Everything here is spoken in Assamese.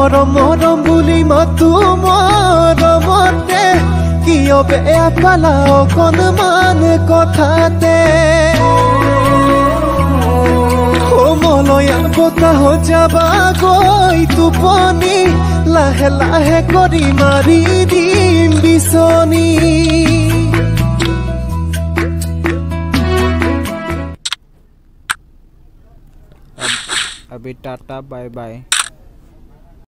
মৰম মৰম বুলি মাতো মৰমতে কিয় বেয়া পালা অকণমান কথাতে মলয়া বতাহ যাবা গৈ টোপনি লাহে লাহে কৰি মাৰি দিম বিচনী अभी टाटा बाय बाय।